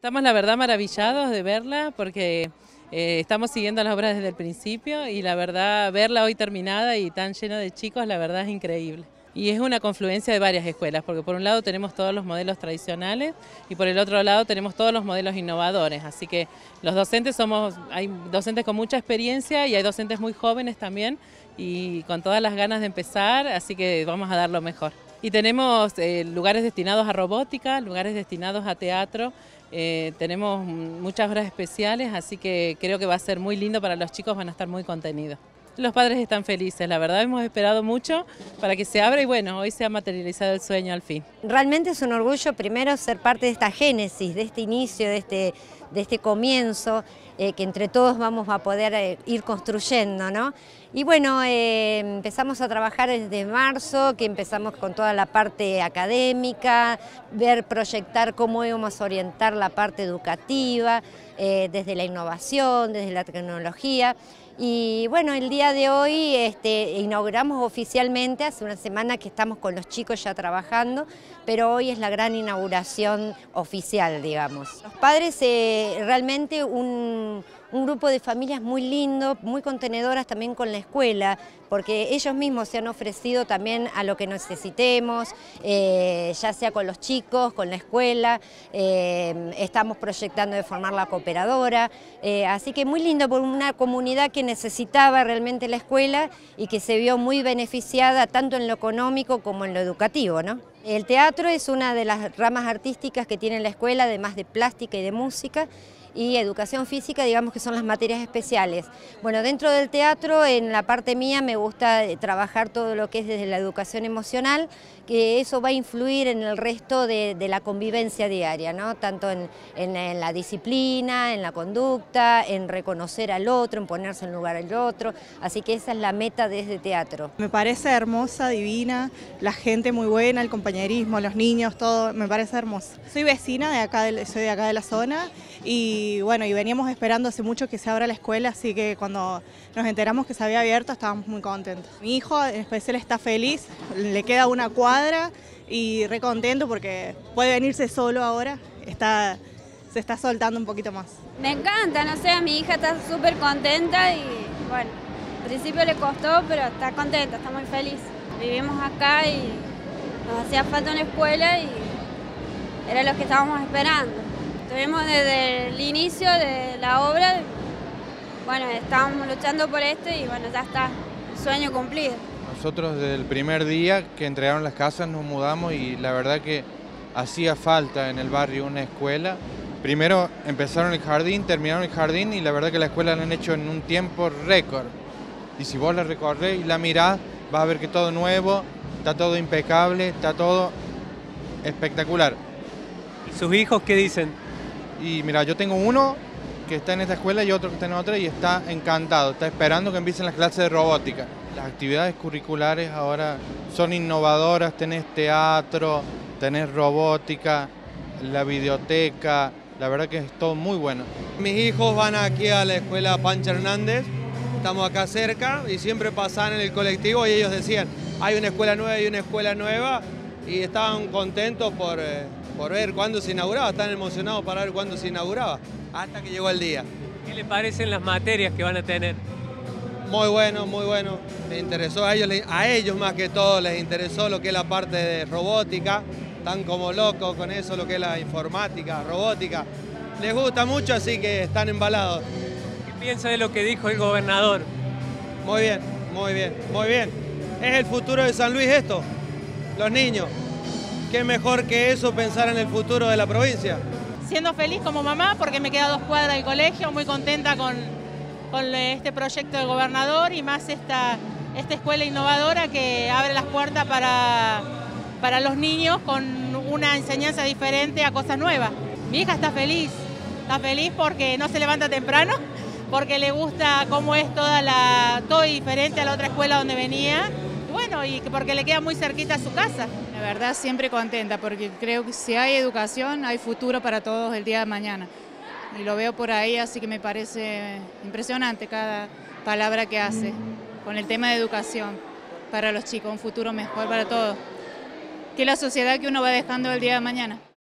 Estamos la verdad maravillados de verla porque estamos siguiendo las obras desde el principio y la verdad verla hoy terminada y tan llena de chicos, la verdad es increíble. Y es una confluencia de varias escuelas, porque por un lado tenemos todos los modelos tradicionales y por el otro lado tenemos todos los modelos innovadores. Así que los docentes hay docentes con mucha experiencia y hay docentes muy jóvenes también y con todas las ganas de empezar, así que vamos a dar lo mejor. Y tenemos lugares destinados a robótica, lugares destinados a teatro, tenemos muchas obras especiales, así que creo que va a ser muy lindo para los chicos, van a estar muy contenidos. Los padres están felices, la verdad hemos esperado mucho para que se abra y bueno, hoy se ha materializado el sueño al fin. Realmente es un orgullo primero ser parte de esta génesis, de este inicio, de este comienzo, que entre todos vamos a poder ir construyendo, ¿no? Y bueno, empezamos a trabajar desde marzo, que empezamos con toda la parte académica, proyectar cómo íbamos a orientar la parte educativa, desde la innovación, desde la tecnología. Y bueno, el día de hoy inauguramos oficialmente, hace una semana que estamos con los chicos ya trabajando, pero hoy es la gran inauguración oficial, digamos. Los padres, realmente un grupo de familias muy lindo, muy contenedoras también con la escuela, porque ellos mismos se han ofrecido también a lo que necesitemos, ya sea con los chicos, con la escuela, estamos proyectando de formar la cooperadora, así que muy lindo por una comunidad que necesitaba realmente la escuela y que se vio muy beneficiada tanto en lo económico como en lo educativo, ¿no? El teatro es una de las ramas artísticas que tiene la escuela, además de plástica y de música, y educación física, digamos que son las materias especiales. Bueno, dentro del teatro, en la parte mía, me gusta trabajar todo lo que es desde la educación emocional, que eso va a influir en el resto de la convivencia diaria, ¿no? Tanto en la disciplina, en la conducta, en reconocer al otro, en ponerse en lugar del otro, así que esa es la meta desde teatro. Me parece hermosa, divina, la gente muy buena, el compañerismo, los niños, todo, me parece hermoso. Soy vecina de acá, soy de acá de la zona y bueno, y veníamos esperando hace mucho que se abra la escuela, así que cuando nos enteramos que se había abierto estábamos muy contentos. Mi hijo en especial está feliz, le queda una cuadra y re contento porque puede venirse solo ahora, se está soltando un poquito más. Me encanta, no sé, mi hija está súper contenta y bueno, al principio le costó, pero está contenta, está muy feliz. Vivimos acá y nos hacía falta una escuela y era lo que estábamos esperando. Estuvimos desde el inicio de la obra, bueno, estábamos luchando por esto y bueno, ya está, sueño cumplido. Nosotros desde el primer día que entregaron las casas nos mudamos y la verdad que hacía falta en el barrio una escuela. Primero empezaron el jardín, terminaron el jardín y la verdad que la escuela la han hecho en un tiempo récord. Y si vos la recorres y la mirás, vas a ver que todo nuevo, está todo impecable, está todo espectacular. ¿Y sus hijos qué dicen? Y mira, yo tengo uno que está en esta escuela y otro que está en otra y está encantado, está esperando que empiecen las clases de robótica. Las actividades curriculares ahora son innovadoras, tenés teatro, tenés robótica, la videoteca, la verdad que es todo muy bueno. Mis hijos van aquí a la escuela Pancha Hernández, estamos acá cerca y siempre pasaban en el colectivo y ellos decían, hay una escuela nueva y estaban contentos por ver cuándo se inauguraba, están emocionados para ver cuándo se inauguraba, hasta que llegó el día. ¿Qué les parecen las materias que van a tener? Muy bueno, les interesó, a ellos más que todo les interesó lo que es la parte de robótica, están como locos con eso, lo que es la informática, robótica, les gusta mucho, así que están embalados. ¿Qué piensa de lo que dijo el gobernador? Muy bien, es el futuro de San Luis esto, los niños. ¿Qué mejor que eso pensar en el futuro de la provincia? Siendo feliz como mamá porque me queda 2 cuadras del colegio, muy contenta con este proyecto del gobernador y más esta escuela innovadora que abre las puertas para los niños con una enseñanza diferente a cosas nuevas. Mi hija está feliz porque no se levanta temprano, porque le gusta cómo es todo diferente a la otra escuela donde venía. Bueno, y porque le queda muy cerquita a su casa. La verdad siempre contenta porque creo que si hay educación hay futuro para todos el día de mañana. Y lo veo por ahí, así que me parece impresionante cada palabra que hace con el tema de educación para los chicos, un futuro mejor para todos. Que la sociedad que uno va dejando el día de mañana.